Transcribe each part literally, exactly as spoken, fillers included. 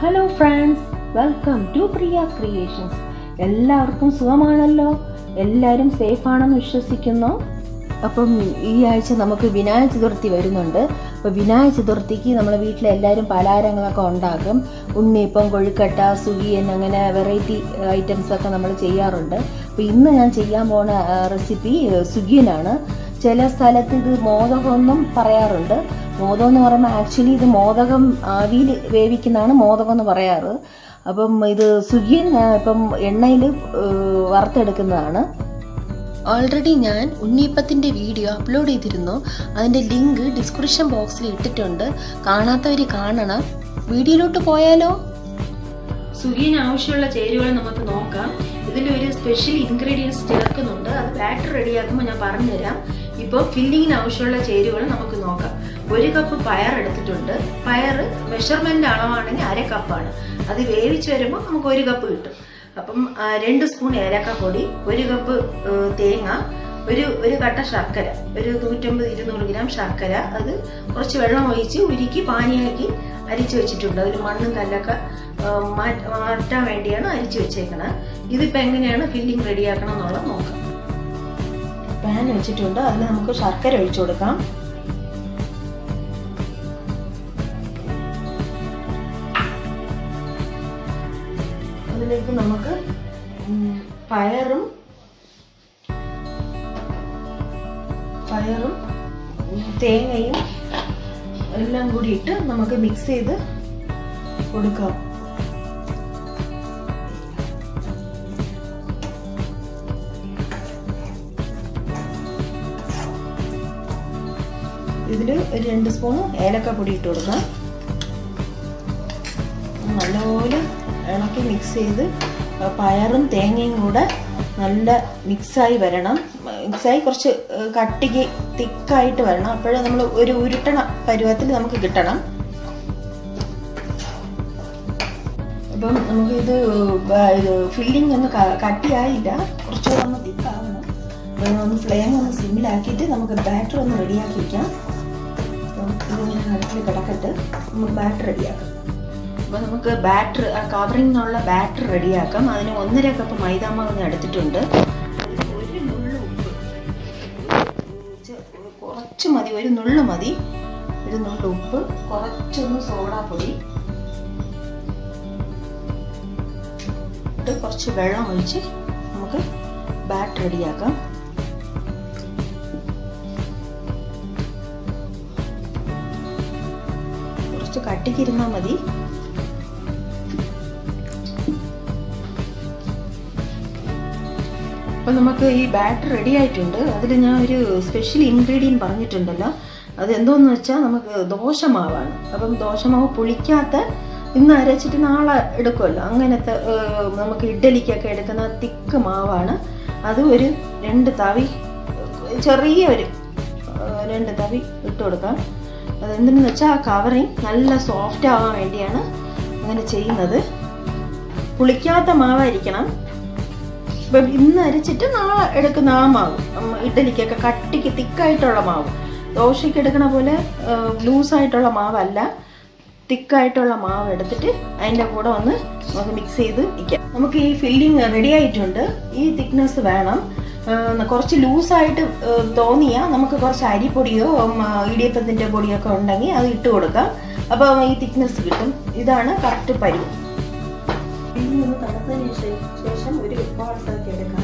Hello friends, welcome to Priya's creations. എല്ലാവർക്കും സുഖമാണല്ലോ, എല്ലാവരും സേഫ് ആണെന്ന് വിശ്വസിക്കുന്നു. അപ്പം ഈ ആഴ്ച നമുക്ക് വിനായക ചതുർത്ഥി വരുന്നുണ്ട്. അപ്പോൾ വിനായക ചതുർത്ഥിക്ക് നമ്മളെ വീട്ടിൽ എല്ലാവരും പലഹാരങ്ങളൊക്കെ ഉണ്ടാക്കും. ഉണ്ണിയപ്പം, കൊഴുക്കട്ട, സുഖിയൻ, അങ്ങനെ വെറൈറ്റി ഐറ്റംസൊക്കെ നമ്മൾ ചെയ്യാറുണ്ട്. അപ്പോൾ ഇന്ന് ഞാൻ ചെയ്യാൻ പോണ റെസിപ്പി സുഖിയനാണ്. ചില സ്ഥലത്ത് ഇത് മോദകമെന്നും പറയാറുണ്ട്. മോദകം എന്ന് പറയുമ്പോൾ ആക്ച്വലി ഇത് മോദകം ആവിയിൽ വേവിക്കുന്നതാണ് മോദകം എന്ന് പറയാറ്. അപ്പം ഇത് സുഖിയൻ ഇപ്പം എണ്ണയിൽ വറുത്തെടുക്കുന്നതാണ്. ഓൾറെഡി ഞാൻ ഉണ്ണിയപ്പത്തിൻ്റെ വീഡിയോ അപ്ലോഡ് ചെയ്തിരുന്നു. അതിൻ്റെ ലിങ്ക് ഡിസ്ക്രിപ്ഷൻ ബോക്സിൽ ഇട്ടിട്ടുണ്ട്. കാണാത്തവർ കാണണം. വീഡിയോയിലോട്ട് പോയാലോ? സുഖിയന് ആവശ്യമുള്ള ചേരുവകൾ നമുക്ക് നോക്കാം. ഇതിലൊരു സ്പെഷ്യൽ ഇൻഗ്രീഡിയൻസ് ചേർക്കുന്നുണ്ട്. അത് ബാറ്റർ റെഡിയാക്കുമ്പോൾ ഞാൻ പറഞ്ഞുതരാം. ഇപ്പോൾ ഫില്ലിങ്ങിന് ആവശ്യമുള്ള ചേരുവകൾ നമുക്ക് നോക്കാം. ഒരു കപ്പ് പയർ എടുത്തിട്ടുണ്ട്. പയർ മെഷർമെന്റ് അളവാണെങ്കിൽ അര കപ്പാണ്. അത് വേവിച്ച് വരുമ്പോൾ നമുക്ക് ഒരു കപ്പ് കിട്ടും. അപ്പം രണ്ട് സ്പൂൺ ഏലക്കപ്പൊടി, ഒരു കപ്പ് തേങ്ങ, ഒരു ഒരു കട്ട ശർക്കര, ഒരു നൂറ്റമ്പത് ഇരുന്നൂറ് ഗ്രാം ശർക്കര. അത് കുറച്ച് വെള്ളം ഒഴിച്ച് ഉരുക്കി പാനിയാക്കി അരിച്ചു വെച്ചിട്ടുണ്ട്. അതിൽ മണ്ണും കല്ലൊക്കെ മാറ്റാൻ വേണ്ടിയാണ് അരിച്ചു വെച്ചേക്കണത്. ഇതിപ്പോൾ എങ്ങനെയാണ് ഫില്ലിംഗ് റെഡിയാക്കണം എന്നുള്ളത് നോക്കാം. പാൻ വെച്ചിട്ടുണ്ട്. അതിൽ നമുക്ക് ശർക്കര ഒഴിച്ചു കൊടുക്കാം. അതിലേക്ക് നമുക്ക് പയറും പയറും തേങ്ങയും എല്ലാം കൂടി ഇട്ട് നമുക്ക് മിക്സ് ചെയ്ത് കൊടുക്കാം. ഇതിൽ ഒരു രണ്ട് സ്പൂൺ ഏലക്കപ്പൊടി ഇട്ട് കൊടുക്കാം. നല്ലപോലെ ഇളക്കി മിക്സ് ചെയ്ത് പയറും തേങ്ങയും കൂടെ നല്ല മിക്സായി വരണം. മിക്സായി കുറച്ച് കട്ടിക്ക് തിക്കായിട്ട് വരണം. അപ്പോഴേ നമ്മൾ ഒരു ഉരുട്ടണ പരുവത്തിൽ നമുക്ക് കിട്ടണം. അപ്പം നമുക്ക് ഇത് ഫില്ലിംഗ് ഒന്ന് കട്ടിയായില്ല, കുറച്ചുകൂടെ ഒന്ന് തിക്കാവണം. ഒന്ന് ഫ്ലെയിം ഒന്ന് സിമ്മിലാക്കിയിട്ട് നമുക്ക് ബാറ്റർ ഒന്ന് റെഡിയാക്കി വയ്ക്കാം. ഇതിങ്ങനെ അടുപ്പിൽ കിടക്കട്ട് നമുക്ക് ബാറ്റർ റെഡിയാക്കാം. അപ്പോൾ നമുക്ക് ബാറ്റർ കവറിങ്ങിനുള്ള ബാറ്റർ റെഡിയാക്കാം. അതിന് ഒന്നര കപ്പ് മൈദാമാവ് എടുത്തിട്ടുണ്ട്. ഒരു നുള്ളു ഉപ്പ്, കുറച്ച് മതി, ഒരു നുള്ളു മതി. ഒരു നുള്ളു ഉപ്പ്, കുറച്ചൊന്ന് സോഡാപ്പൊടി ഇട്ട് കുറച്ച് വെള്ളം ഒഴിച്ച് നമുക്ക് ബാറ്റർ റെഡിയാക്കാം. കുറച്ച് കട്ടിക്കിരുന്നാൽ മതി. അപ്പം നമുക്ക് ഈ ബാറ്റർ റെഡി ആയിട്ടുണ്ട്. അതിൽ ഞാൻ ഒരു സ്പെഷ്യൽ ഇൻഗ്രീഡിയൻറ്റ് പറഞ്ഞിട്ടുണ്ടല്ലോ, അത് എന്തോന്ന് വെച്ചാൽ നമുക്ക് ദോശമാവാണ്. അപ്പം ദോശമാവ് പുളിക്കാത്ത, ഇന്ന് അരച്ചിട്ട് നാളെ എടുക്കുമല്ലോ, അങ്ങനത്തെ നമുക്ക് ഇഡ്ഡലിക്കൊക്കെ എടുക്കുന്ന തിക്ക് മാവാണ്. അത് ഒരു രണ്ട് തവി, ചെറിയ ഒരു രണ്ട് തവി ഇട്ട് കൊടുക്കാം. അതെന്തെന്ന് വെച്ചാൽ ആ കവറിങ് നല്ല സോഫ്റ്റ് ആവാൻ വേണ്ടിയാണ് അങ്ങനെ ചെയ്യുന്നത്. പുളിക്കാത്ത മാവായിരിക്കണം. ഇപ്പം ഇന്ന് അരച്ചിട്ട് നാളെ എടുക്കുന്ന ആ മാവ്, ഇഡ്ഡലിക്കൊക്കെ കട്ടിക്ക് തിക്കായിട്ടുള്ള മാവ്, ദോശയ്ക്ക് എടുക്കണ പോലെ ലൂസായിട്ടുള്ള മാവല്ല, തിക്കായിട്ടുള്ള മാവ് എടുത്തിട്ട് അതിൻ്റെ കൂടെ ഒന്ന് നമുക്ക് മിക്സ് ചെയ്ത് വയ്ക്കാം. നമുക്ക് ഈ ഫില്ലിങ് റെഡി ആയിട്ടുണ്ട്. ഈ തിക്നെസ് വേണം. കുറച്ച് ലൂസായിട്ട് തോന്നിയാൽ നമുക്ക് കുറച്ച് അരിപ്പൊടിയോ ഇടിയപ്പത്തിൻ്റെ പൊടിയോ ഒക്കെ ഉണ്ടെങ്കിൽ അത് ഇട്ട് കൊടുക്കാം. അപ്പോൾ ഈ തിക്നെസ് കിട്ടും. ഇതാണ് കറക്റ്റ് പരുവം. ഇതിൽ നിന്ന് തണുത്തതിന് ശേഷം ഒരു ബോൾസാക്കി എടുക്കാം.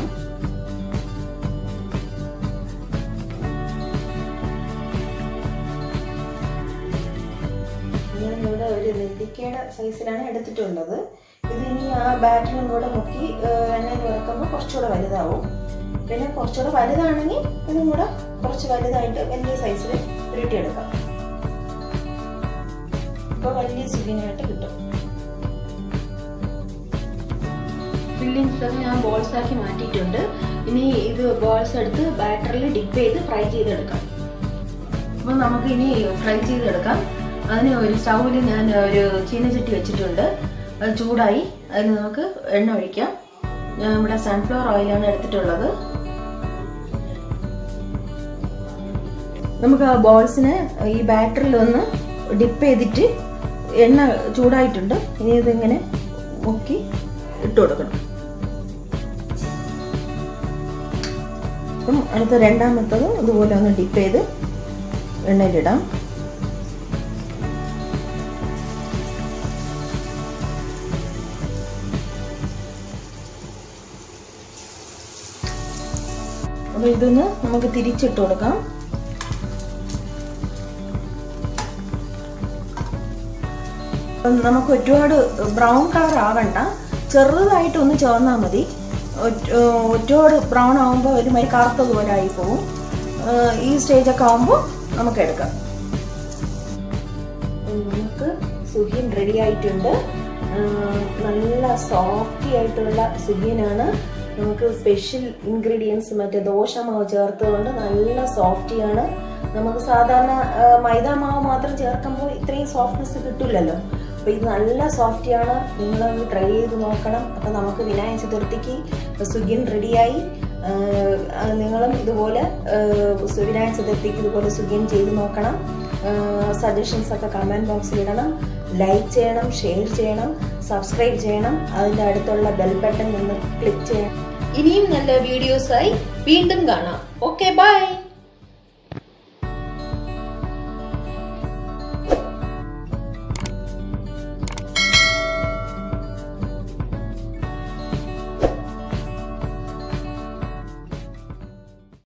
ഞാനിവിടെ ഒരു നെല്ലിക്കയുടെ സൈസിലാണ് എടുത്തിട്ടുള്ളത്. ഇത് ഇനി ആ ബാറ്ററും കൂടെ മുക്കി എണ്ണയിൽ വറക്കുമ്പോൾ കുറച്ചുകൂടെ വലുതാവും. പിന്നെ കുറച്ചുകൂടെ വലുതാണെങ്കിൽ ഇതും കൂടെ കുറച്ച് വലുതായിട്ട് വലിയ സൈസിൽ ഉരുട്ടിയെടുക്കാം. ഇപ്പോൾ വലിയ സുഖിനായിട്ട് കിട്ടും. ഫില്ലിങ്സ് ഒക്കെ ഞാൻ ബോൾസ് ആക്കി മാറ്റിയിട്ടുണ്ട്. ഇനി ഇത് ബോൾസ് എടുത്ത് ബാറ്ററിൽ ഡിപ്പ് ചെയ്ത് ഫ്രൈ ചെയ്തെടുക്കാം. അപ്പോൾ നമുക്ക് ഇനി ഫ്രൈ ചെയ്തെടുക്കാം. അതിന് ഒരു സ്റ്റൗവിൽ ഞാൻ ഒരു ചീനച്ചട്ടി വെച്ചിട്ടുണ്ട്. അത് ചൂടായി. അതിന് നമുക്ക് എണ്ണ ഒഴിക്കാം. ഞാൻ ഇവിടെ സൺഫ്ലവർ ഓയിലാണ് എടുത്തിട്ടുള്ളത്. നമുക്ക് ആ ബോൾസിനെ ഈ ബാറ്ററിൽ ഒന്ന് ഡിപ്പ് ചെയ്തിട്ട് എണ്ണ ചൂടായിട്ടുണ്ട്. ഇനി ഇതിങ്ങനെ മുക്കി ഇട്ട് കൊടുക്കണം. അപ്പം അടുത്ത രണ്ടാമത്തതും ഇതുപോലെ ഒന്ന് ഡിപ്പ് ചെയ്ത് എണ്ണയിലിടാം. അപ്പോൾ ഇതൊന്ന് നമുക്ക് തിരിച്ചിട്ട് കൊടുക്കാം. നമുക്ക് ഒരുപാട് ബ്രൗൺ കളർ ആവണ്ട, ചെറുതായിട്ടൊന്ന് ചേർന്നാൽ മതി. ഒരുപാട് ബ്രൗൺ ആകുമ്പോൾ ഒരുമാതിരി കറുത്തതുപോലെ ആയി പോവും. ഈ സ്റ്റേജൊക്കെ ആകുമ്പോൾ നമുക്ക് എടുക്കാം. നമുക്ക് സുഗിയൻ റെഡി ആയിട്ടുണ്ട്. നല്ല സോഫ്റ്റി ആയിട്ടുള്ള സുഗിയനാണ്. നമുക്ക് സ്പെഷ്യൽ ഇൻഗ്രീഡിയൻസ് മറ്റേ ദോശമാവ് ചേർത്തുകൊണ്ട് നല്ല സോഫ്റ്റിയാണ്. നമുക്ക് സാധാരണ മൈദ മാവ് മാത്രം ചേർക്കുമ്പോൾ ഇത്രയും സോഫ്റ്റ്നെസ് കിട്ടില്ലല്ലോ. അപ്പോൾ ഇത് നല്ല സോഫ്റ്റിയാണ്. നിങ്ങളൊന്ന് ട്രൈ ചെയ്ത് നോക്കണം. അപ്പോൾ നമുക്ക് വിനായക ചതുർത്ഥിക്ക് സുഗിയൻ റെഡിയായി. നിങ്ങളും ഇതുപോലെ വിനായക ചതുർത്ഥിക്ക് ഇതുപോലെ സുഗിയൻ ചെയ്ത് നോക്കണം. സജഷൻസ് ഒക്കെ കമൻറ്റ് ബോക്സിൽ ഇടണം. ലൈക്ക് ചെയ്യണം, ഷെയർ ചെയ്യണം, സബ്സ്ക്രൈബ് ചെയ്യണം. അതിൻ്റെ അടുത്തുള്ള ബെൽ ബട്ടൺ ഒന്ന് ക്ലിക്ക് ചെയ്യണം. ഇനിയും നല്ല വീഡിയോസായി വീണ്ടും കാണാം. Okay, by.